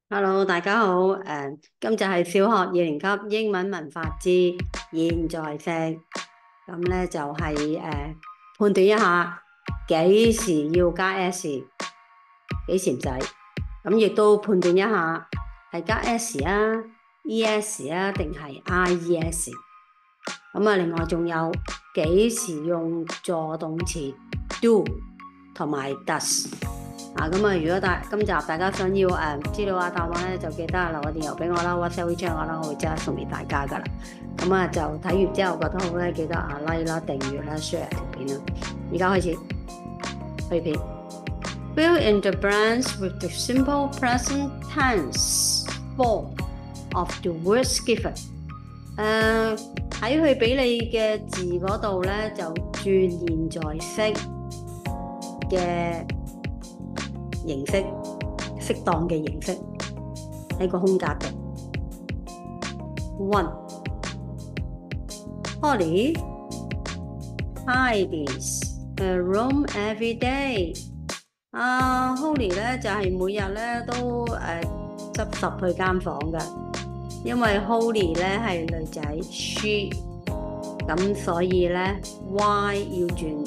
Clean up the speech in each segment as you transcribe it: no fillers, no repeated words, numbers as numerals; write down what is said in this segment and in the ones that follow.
Hello，大家好。今集係小學2年級英文文法之現在式。咁咧就係判斷一下幾時要加 s，幾時唔使。咁亦都判斷一下係加 s 啊、es 啊定係 ies。咁啊，另外仲有幾時用助動詞 do 同埋 does。咁啊，如果今集大家想要資料啊答案咧，就記得留個電郵俾我啦，WhatsApp WeChat我啦，我會即刻送俾大家噶啦。咁啊，就睇完之後覺得好咧，記得like 啦、訂閱啦、share 條片啦。而家開始去片。Fill in the blanks with the simple present tense form of the words given。喺佢俾你嘅字嗰度咧，就轉現在式嘅形式，適當嘅形式喺個空格度。One, Holly tidies her room every day。Holly 咧就係每日咧都執拾佢間房嘅，因為 Holly 咧係女仔 she， 咁所以咧 Y 要轉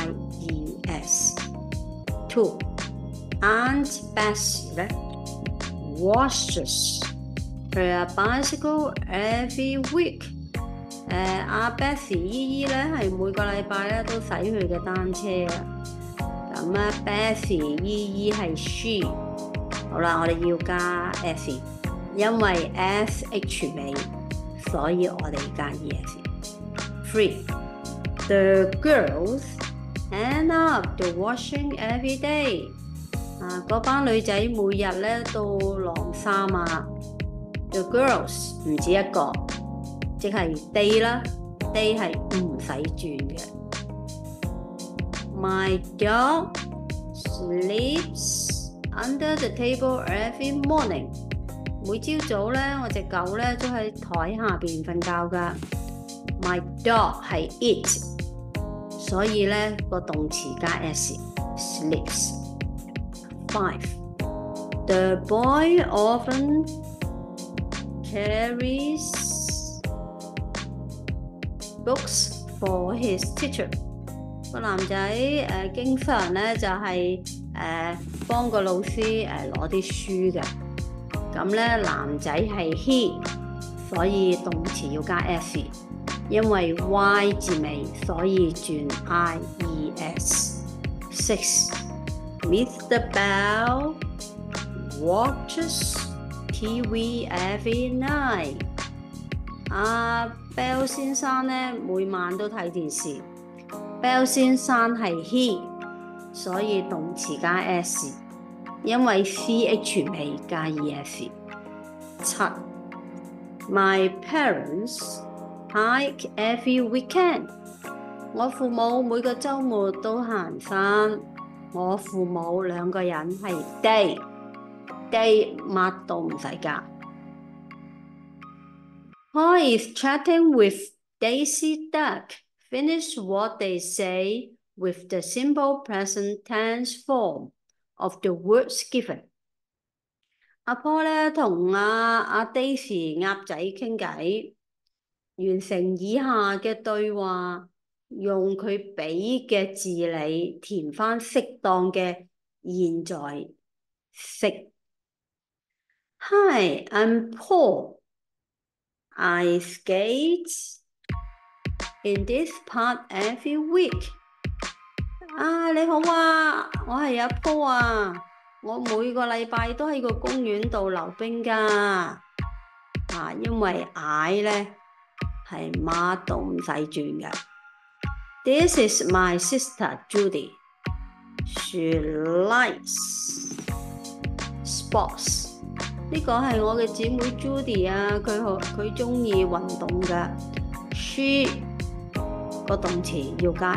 IES。Two, Aunt Bessie 咧 washes her bicycle every week。阿 Bessie 姨姨咧係每個禮拜咧都洗佢嘅單車啊。咁啊 Bessie 姨姨係 she。好啦，我哋要加 s， 因為 sh 尾，所以我哋加 es。Three, the girls end up the washing every day。嗰班女仔每日咧都晾衫啊。The girls 唔止一個，即係 they 啦 ，they 係唔使轉嘅。My dog sleeps under the table every morning。每朝早咧，我隻狗咧都喺台下邊瞓覺噶。My dog 係 it， 所以咧個動詞加 s，sleeps。5, the boy often carries books for his teacher。個男仔經常咧就係幫個老師攞啲書嘅。咁咧男仔係 he， 所以動詞要加 s， 因為 y 字尾，所以轉 ies。6, Mr. Bell watches TV every night。Bell 先生咧每晚都睇電視。Bell 先生係 he， 所以動詞加 s， 因為 ch 尾加 es。7, My parents hike every weekend。我父母每個週末都行山。我父母兩個人係 they 乜都唔使加。Paul is chatting with Daisy Duck. Finish what they say with the simple present tense form of the words given。阿 Paul 咧同阿 Daisy 鴨仔傾偈，完成以下嘅對話。用佢俾嘅字理填翻適當嘅現在式。Hi, I'm Paul. I skate in this park every week。你好啊，我係阿 Paul 啊，我每個禮拜都喺個公園度溜冰㗎。因為 I 咧係乜都唔使轉嘅。This is my sister Judy. She likes sports. 呢個係我嘅姊妹 Judy 啊，佢中意運動嘅。She 個動詞要加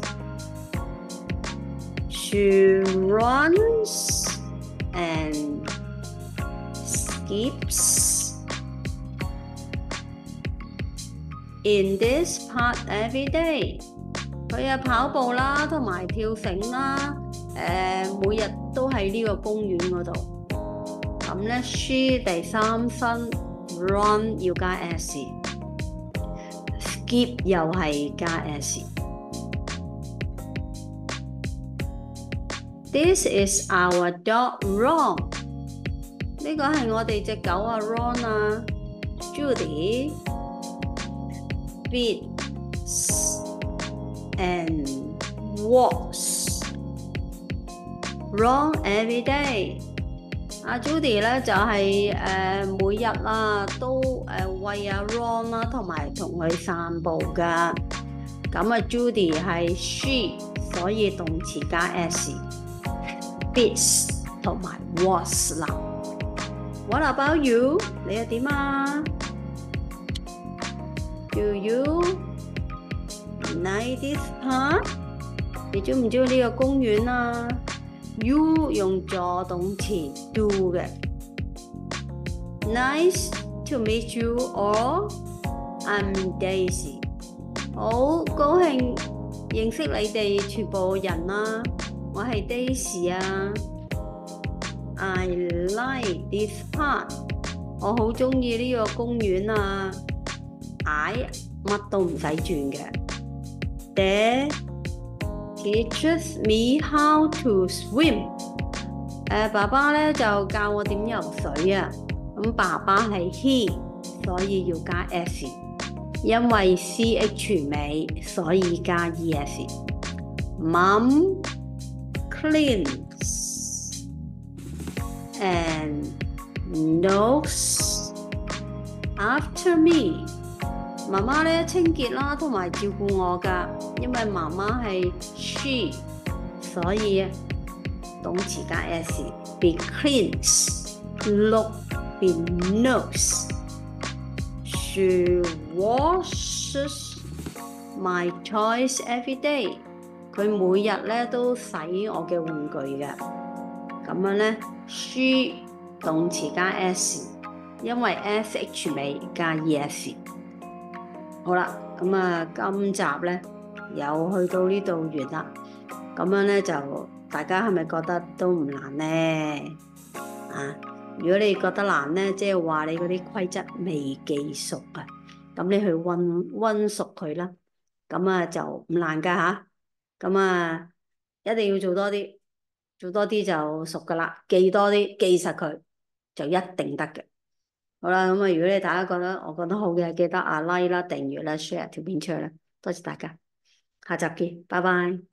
s。She runs and skips in this park every day。佢跑步啦，同埋跳繩啦，每日都喺呢個公園嗰度。咁咁咧 she 第三身 run 要加 s，skip 又係加 s。This is our dog Ron。呢個係我哋隻狗啊 Ron 啊。Judy feeds and walks Ron every day。阿 Judy 咧就係每日啦都餵阿 Ron 啦，同埋同佢散步噶。咁啊 Judy 係 she， 所以動詞加 s。feeds 同埋 walks 啦。What about you？ 你又點啊 ？Do you like this park？ 你鍾唔鍾意呢個公園啊 ？You 用助動詞 do 嘅。Nice to meet you all. I'm Daisy。好高興認識你哋全部人啦。我係 Daisy 啊。I like this park。我好鍾意呢個公園啊。I 乜都唔使轉嘅。Dad teaches me how to swim。爸爸咧就教我點游水啊。咁爸爸係 he， 所以要加 s。因為 ch 尾，所以加 es。Mom cleans and looks after me。媽媽咧清潔啦，同埋照顧我噶。因為媽媽係 she， 所以動詞加 s。Be cleans， look be knows。She washes my toys every day。佢每日咧都洗我嘅玩具嘅。咁樣咧 ，she 動詞加 s， 因為 sh 尾加 es。好啦，咁啊，今集咧又去到呢度完啦。咁樣咧就大家係咪覺得都唔難咧？啊，如果你覺得難咧，即係話你嗰啲規則未記熟啊，咁你去溫熟佢啦。咁啊就唔難噶吓。咁啊一定要做多啲，做多啲就熟噶啦。記多啲，記實佢就一定得嘅。好啦，咁啊，如果你大家覺得我講得好嘅，記得like啦、訂閱啦、share 條片出去啦，多謝大家，下集見，拜拜。